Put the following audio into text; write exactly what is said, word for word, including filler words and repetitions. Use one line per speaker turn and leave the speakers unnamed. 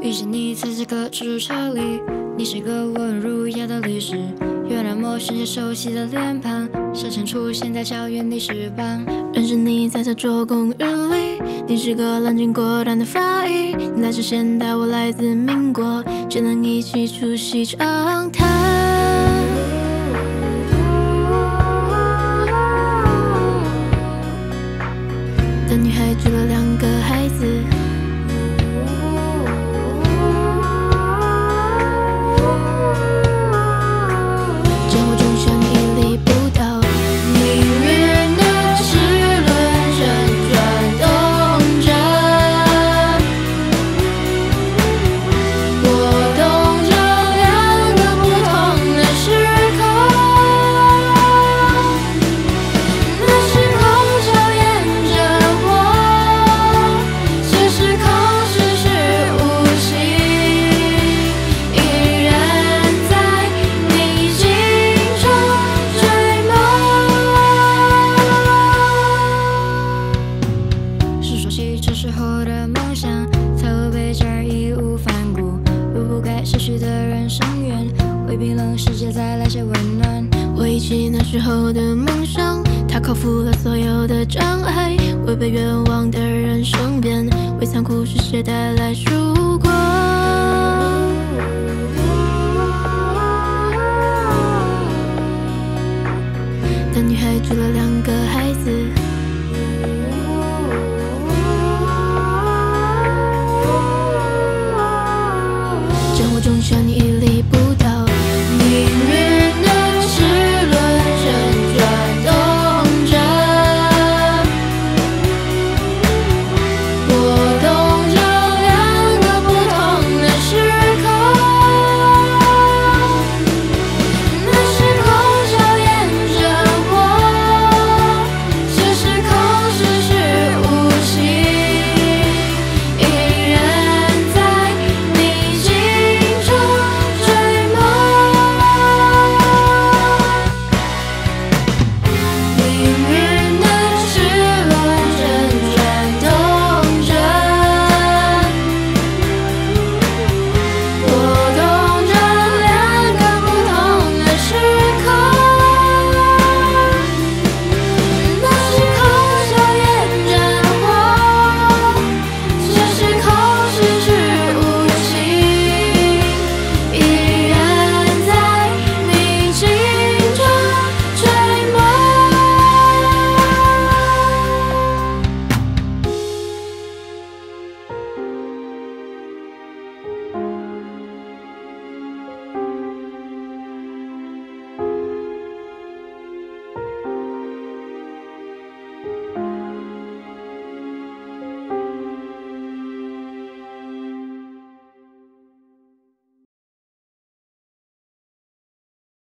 遇见你在这个出租车里，你是个温儒雅的律师，原来陌生且熟悉的脸庞，时常出现在校园历史榜。认识你在这座公寓里，你是个冷静果断的法医，你来自现代，我来自民国，却能一起出席长谈。的女孩娶了两个孩子。这时候的梦想才会被这儿义无反顾，为不该失去的人生缘，为冰冷世界再来些温暖。回忆起那时候的梦想，它克服了所有的障碍，为被冤枉的人申辩，为残酷世界带来曙光。